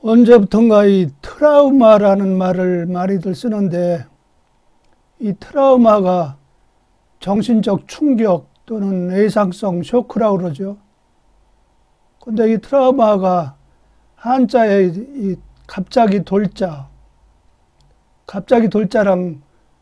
언제부턴가 이 트라우마라는 말을 많이들 쓰는데, 이 트라우마가 정신적 충격 또는 외상성 쇼크라고 그러죠. 근데 이 트라우마가 한자에 이 갑자기 돌자랑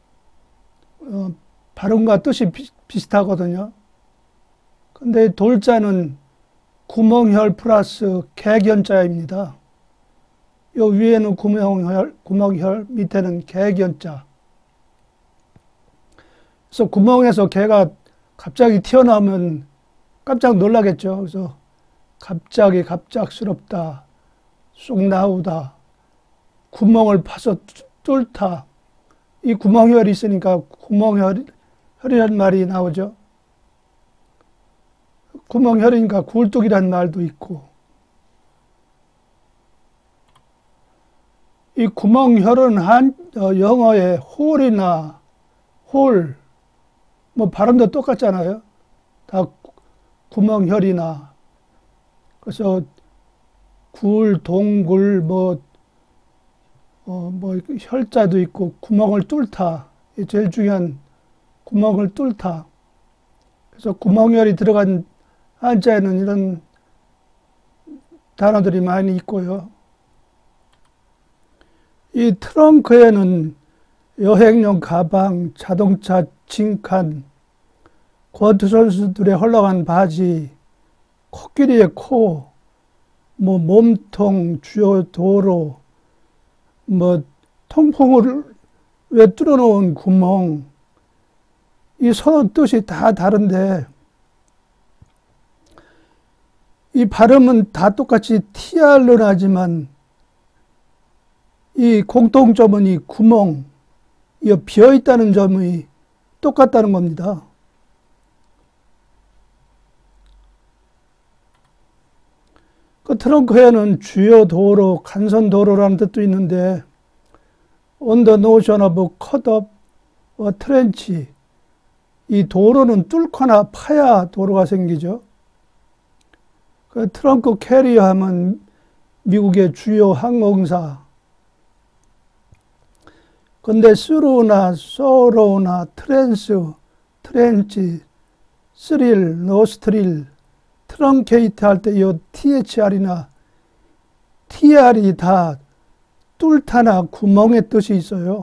발음과 뜻이 비슷하거든요. 근데 돌자는 구멍혈 플러스 개견자입니다. 요 위에는 구멍혈, 밑에는 개견자. 그래서 구멍에서 개가 갑자기 튀어나오면 깜짝 놀라겠죠. 그래서 갑작스럽다, 쑥 나오다, 구멍을 파서 뚫다. 이 구멍혈이 있으니까 구멍혈이라는 말이 나오죠. 구멍혈이니까 굴뚝이라는 말도 있고. 이 구멍혈은 영어의 홀이나 홀, 뭐 발음도 똑같잖아요. 다 구멍혈이나. 그래서 굴, 동굴, 혈자도 있고 구멍을 뚫다. 제일 중요한 구멍을 뚫다. 그래서 구멍혈이 들어간 한자에는 이런 단어들이 많이 있고요. 이 트렁크에는 여행용 가방, 자동차 짐칸, 권투 선수들의 헐렁한 바지, 코끼리의 코, 몸통, 주요 도로, 통풍을 왜 뚫어놓은 구멍, 이 서로 뜻이 다 다른데, 이 발음은 다 똑같이 TR로 나지만, 이 공통점은 이 구멍, 이 비어있다는 점이 똑같다는 겁니다. 그 트렁크에는 주요 도로, 간선 도로라는 뜻도 있는데, on the notion of cut up or trench, 이 도로는 뚫거나 파야 도로가 생기죠. 그 트렁크 캐리어 하면 미국의 주요 항공사. 근데 스루나 소로나 트렌치, 스릴, 노스트릴, 트렁케이트 할 때 이 THR이나 TR이 다 뚫다나 구멍의 뜻이 있어요.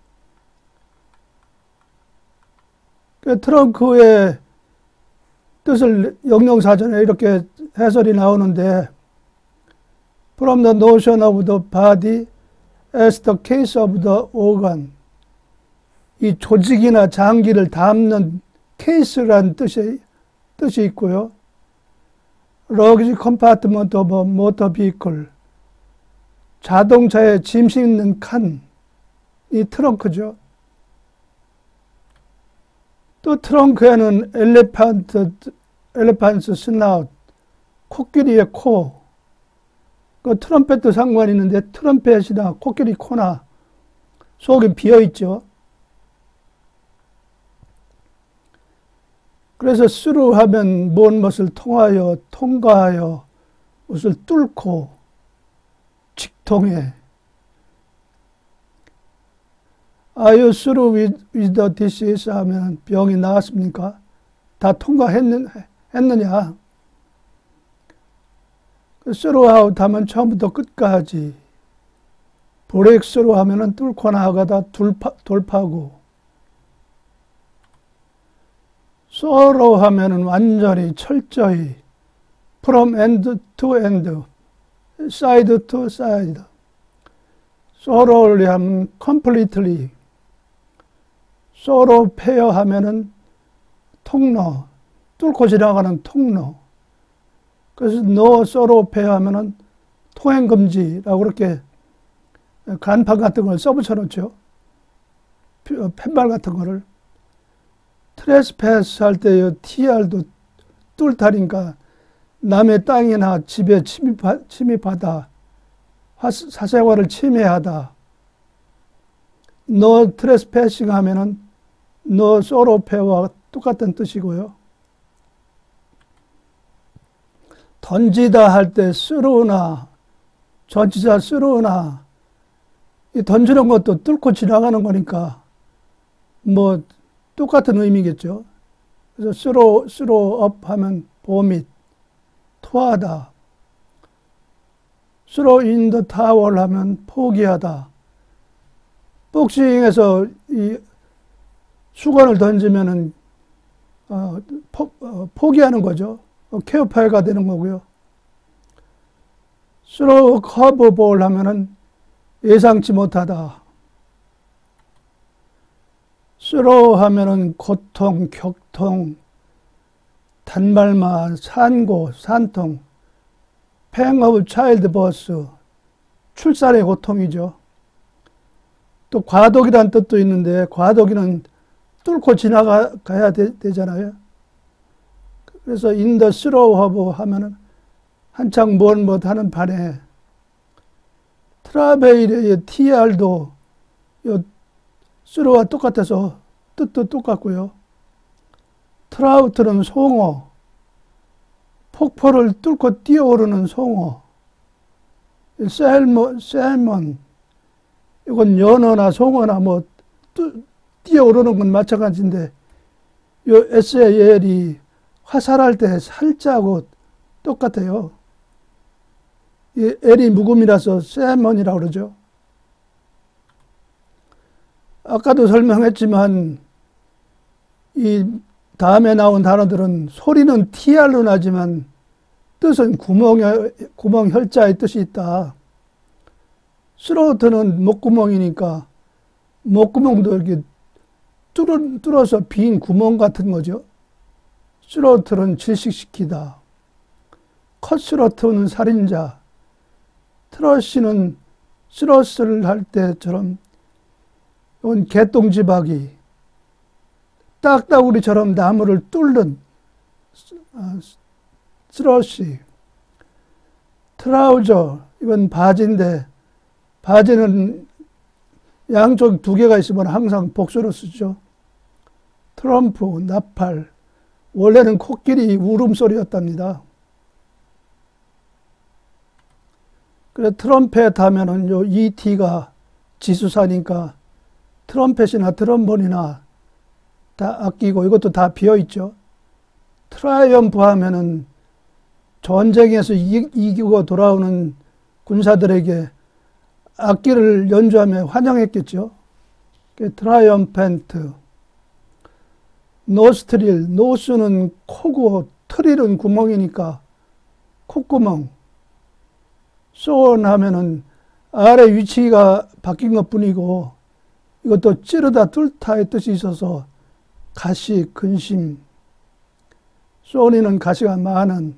그 트렁크의 뜻을 영영사전에 이렇게 해설이 나오는데, From the notion of the body as the case of the organ, 이 조직이나 장기를 담는 케이스라는 뜻이 있고요. Luggage compartment of a motor vehicle, 자동차에 짐 싣는 칸, 이 트렁크죠. 또 트렁크에는 엘레판트 스나웃, 코끼리의 코, 그 트럼펫도 상관이 있는데 트럼펫이나 코끼리 코나 속이 비어있죠. 그래서 스루 하면 먼 것을 통과하여 무엇을 뚫고 직통해. Are you through with the disease 하면 병이 나았습니까? 다 통과했느냐? throughout 하면 처음부터 끝까지. break through 하면은 뚫고 나가다 돌파고. thorough 하면은 완전히 철저히. from end to end, side to side. thoroughly 하면 completely. thoroughfare 하면은 통로, 뚫고 지나가는 통로. 그래서 no thoroughfare 하면은 통행금지라고 그렇게 간판 같은 걸 써붙여놓죠. 팻말 같은 거를. 트레스패스 할 때 TR도 뚫다니까 남의 땅이나 집에 침입하다, 사생활을 침해하다. no trespassing 하면은 no thoroughfare와 똑같은 뜻이고요. 던지다 할 때 through나 전치사 쓰러나 던지는 것도 뚫고 지나가는 거니까 뭐 똑같은 의미겠죠. 그래서 throw up 하면 vomit, 토하다. throw in the towel 하면 포기하다. 복싱에서 이 수건을 던지면은 포기하는 거죠. 케어파이가 되는 거고요. throw curveball 하면은 예상치 못하다. throw 하면은 고통, 격통, 단발마, 산고, 산통, pain of childbirth, 출산의 고통이죠. 또 과도기란 뜻도 있는데 과도기는 뚫고 지나가야 되잖아요. 그래서 in the throw of 하면은 한창 무엇 하는 반에 트라베일의 TR도 throw와 똑같아서 뜻도 똑같고요. 트라우트는 송어, 폭포를 뚫고 뛰어오르는 송어. 셀몬, 이건 연어나 송어나 뭐 뛰어오르는 건 마찬가지인데 요 SAL이 화살할 때 살자고 똑같아요. 이 L이 묵음이라서 셀몬이라고 그러죠. 아까도 설명했지만 이 다음에 나온 단어들은 소리는 TR로 나지만 뜻은 구멍 혈자의 뜻이 있다. 스로트는 목구멍이니까 목구멍도 이렇게 뚫어서 빈 구멍 같은 거죠. 스로트는 질식시키다. 컷스로트는 살인자. 트러시는 스러스를 할 때처럼 이건 개똥지박이. 딱따구리처럼 나무를 뚫는 스러시. 트라우저, 이건 바지인데 바지는 양쪽 두 개가 있으면 항상 복수로 쓰죠. 트럼프, 나팔, 원래는 코끼리 울음소리였답니다. 그래서 트럼펫 하면은 요 ET가 지수사니까 트럼펫이나 트럼본이나 다 악기고 이것도 다 비어있죠. 트라이엄프 하면은 전쟁에서 이기고 돌아오는 군사들에게 악기를 연주하며 환영했겠죠. 트라이엄펜트. 노스트릴, 노스는 코고 트릴은 구멍이니까 콧구멍. 소원 하면은 아래 위치가 바뀐 것 뿐이고 이것도 찌르다 뚫다의 뜻이 있어서 가시, 근심. 소니는 가시가 많은.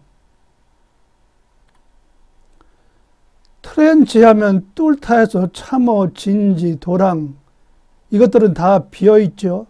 트렌치 하면 뚫다에서 참호, 진지, 도랑 이것들은 다 비어있죠.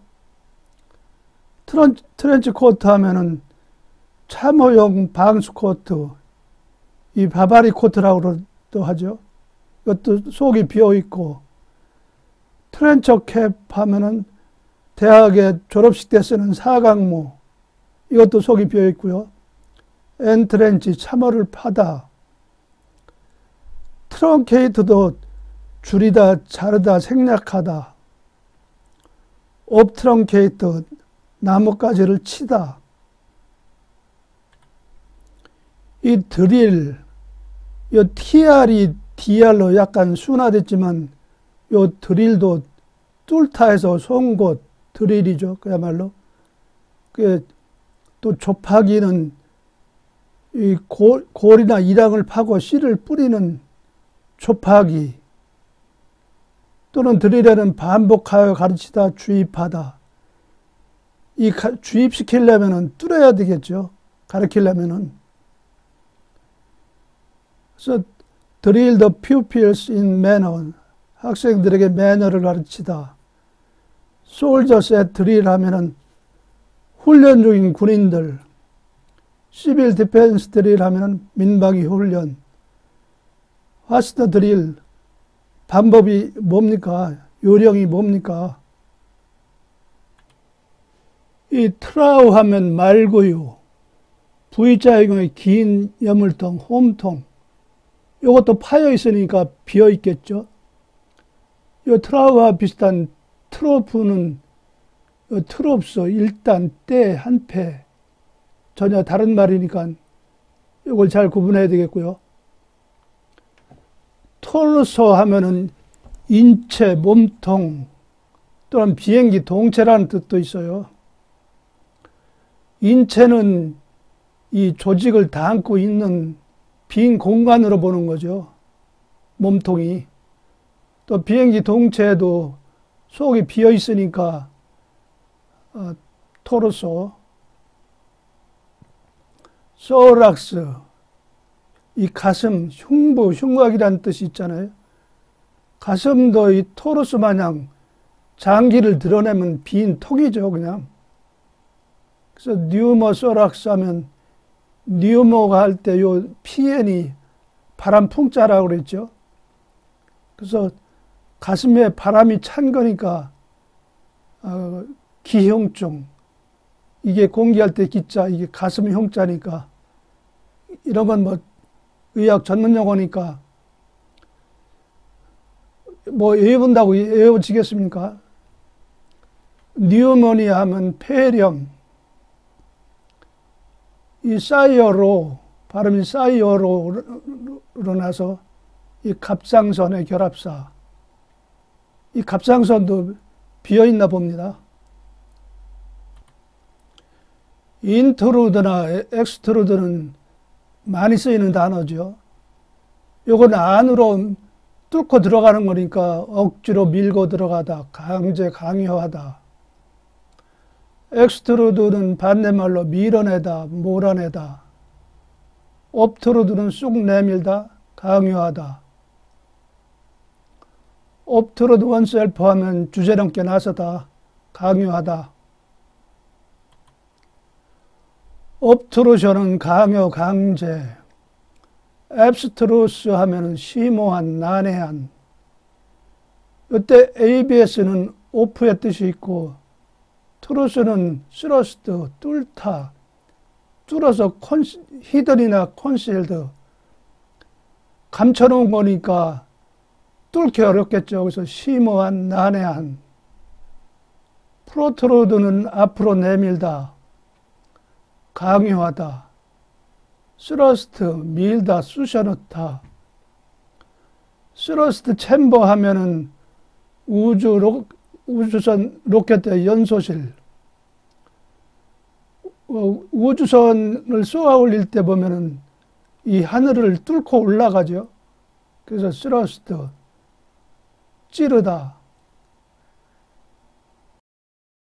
트렌치 코트 하면은 참호용 방수 코트, 이 바바리 코트라고도 하죠. 이것도 속이 비어있고, 트렌처 캡 하면은 대학에 졸업식 때 쓰는 사각모, 이것도 속이 비어있고요. 엔트렌치, 참호를 파다. 트렁케이트도 줄이다, 자르다, 생략하다. 옵트렁케이트, 나뭇가지를 치다. 이 드릴, 이 TR이 DR로 약간 순화됐지만 이 드릴도 뚫다에서 송곳, 드릴이죠. 그야말로. 또 좁하기는 이 골이나 이랑을 파고 씨를 뿌리는 좁하기. 또는 드릴에는 반복하여 가르치다, 주입하다. 이 주입시키려면은 뚫어야 되겠죠. 가르치려면은. 그래서 drill the pupils in manner. 학생들에게 매너를 가르치다. soldiers at drill 하면은 훈련 중인 군인들. civil defense drill 하면은 민방위 훈련. what's the drill? 방법이 뭡니까? 요령이 뭡니까? 이 트라우 하면 말고요. V자의 경우에 긴 여물통, 홈통. 요것도 파여 있으니까 비어 있겠죠. 요 트라우와 비슷한 트로프는 트롭소, 일단, 때, 한패. 전혀 다른 말이니까 이걸 잘 구분해야 되겠고요. 토르소 하면은 인체, 몸통, 또는 비행기 동체라는 뜻도 있어요. 인체는 이 조직을 담고 있는 빈 공간으로 보는 거죠. 몸통이. 또 비행기 동체에도 속이 비어 있으니까 토르소. 소락스, 이 가슴, 흉부, 흉곽이라는 뜻이 있잖아요. 가슴도 이 토르스 마냥 장기를 드러내면 빈 톡이죠, 그냥. 그래서 뉴머 소락스 하면 뉴머가 할 때 요 PN이 바람 풍자라고 그랬죠. 그래서 가슴에 바람이 찬 거니까 기흉증. 이게 공기할 때 기자, 이게 가슴 흉자니까. 이런 건 뭐 의학 전문 용어니까 뭐 외운다고 외워지겠습니까? 뉴모니아 하면 폐렴. 이 사이어로, 발음이 사이어로 나서 이 갑상선의 결합사. 이 갑상선도 비어있나 봅니다. 인트루드나 엑스트루드는 많이 쓰이는 단어죠. 요건 안으로 뚫고 들어가는 거니까 억지로 밀고 들어가다, 강제 강요하다. 엑스트루드는 반대말로 밀어내다, 몰아내다. 옵트루드는 쑥 내밀다, 강요하다. 옵트루드 원셀프 하면 주제넘게 나서다, 강요하다. 옵트루션은 강요, 강제. 앱스트루스 하면은 심오한, 난해한. 이때 ABS는 오프의 뜻이 있고, 트루스는 스러스트, 뚫다, 뚫어서 히든이나 컨실드, 감춰놓은 거니까 뚫기 어렵겠죠. 그래서 심오한, 난해한. 프로트루드는 앞으로 내밀다, 강요하다. 스러스트, 밀다, 쑤셔넣다. 스러스트 챔버 하면은 우주선 로켓의 연소실. 우주선을 쏘아 올릴 때 보면은 이 하늘을 뚫고 올라가죠. 그래서 스러스트, 찌르다.